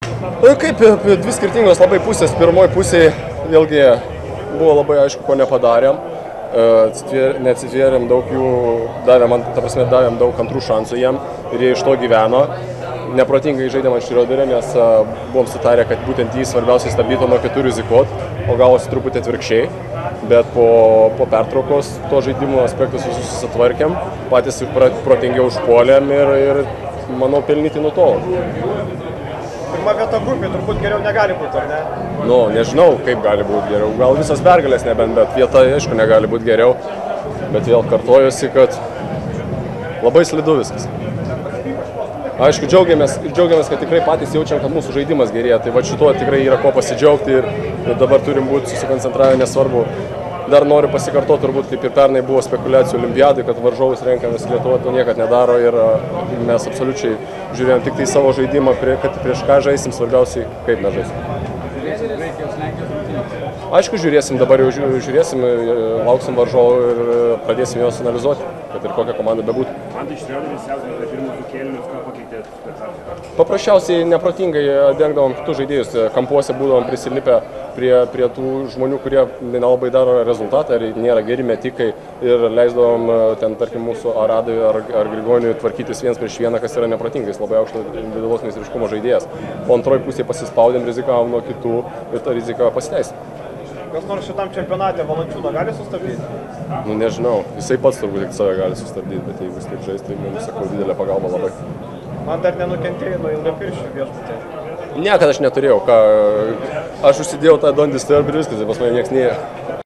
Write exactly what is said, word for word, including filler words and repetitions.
Kaip dvi skirtingos labai pusės. Pirmoji pusėje vėlgi buvo labai aišku, ko nepadarėm. Neatsitvėrėm daug jų, davėm, ta prasme, davėm daug antrų šansų jiem ir jie iš to gyveno. Neprotingai žaidėm ant Šrioderio, nes buvom sutarę, kad būtent jį svarbiausiai stabdytų nuo kitų rizikuot, o gavosi truputį atvirkščiai. Bet po, po pertraukos to žaidimo aspektus visus susitvarkėm, patys protingiau užpuolėm ir, ir manau, pelnyti nutolo. Pirma vieta grupė turbūt geriau negali būti, ar ne? Nu, nežinau, kaip gali būti geriau. Gal visas pergalės nebent, bet vieta, aišku, negali būti geriau. Bet vėl kartojuosi, kad labai slidu viskas. Aišku, džiaugiamės, džiaugiamės, kad tikrai patys jaučiam, kad mūsų žaidimas gerėja. Tai va šituo tikrai yra ko pasidžiaugti ir, ir dabar turim būti susikoncentravę, nesvarbu. Dar noriu pasikartoti, turbūt kaip ir pernai buvo spekulacijų olimpiadai, kad varžovus renkamės Lietuva to niekad nedaro ir mes absoliučiai žiūrėjom tik tai savo žaidimą, kad prieš ką žaisim, svarbiausiai kaip mes žaisim. Aišku, žiūrėsim, dabar jau žiūrėsim, lauksim varžovų ir pradėsim juos analizuoti, kad ir kokia komanda bebūtų. Paprasčiausiai neprotingai dengdavom kitus žaidėjus, kampuose būdavom prisilipę prie, prie tų žmonių, kurie nelabai daro rezultatą ir nėra geri metikai ir leisdavom ten, tarkim, mūsų Aradui ar, ar Grigoniui tvarkytis viens prieš vieną, kas yra neprotingai, jis labai aukšto individualaus meistriškumo žaidėjas. O antroji pusėje pasispaudėm, rizikavom nuo kitų ir ta rizika pasiteisino. Kas nors šitam čempionate Valančiūną gali sustabdyti? Nu, nežinau, jisai pats turbūt tik save gali sustabdyti, bet jeigu jis taip žais, tai mums, sakau, didelė pagalba labai. Man dar nenukentėjai nuo ilgapirščių viešbutė? Niekad aš neturėjau, ką, aš užsidėjau tą Don't Disturb ir viskas, tai pas mane nieks neėjo.